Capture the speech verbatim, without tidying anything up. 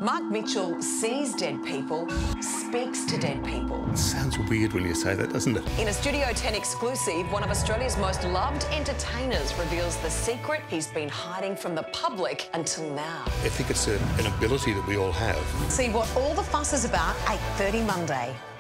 Mark Mitchell sees dead people, speaks to dead people. It sounds weird when you say that, doesn't it? In a Studio ten exclusive, one of Australia's most loved entertainers reveals the secret he's been hiding from the public until now. I think it's a, an ability that we all have. See what all the fuss is about, eight thirty Monday.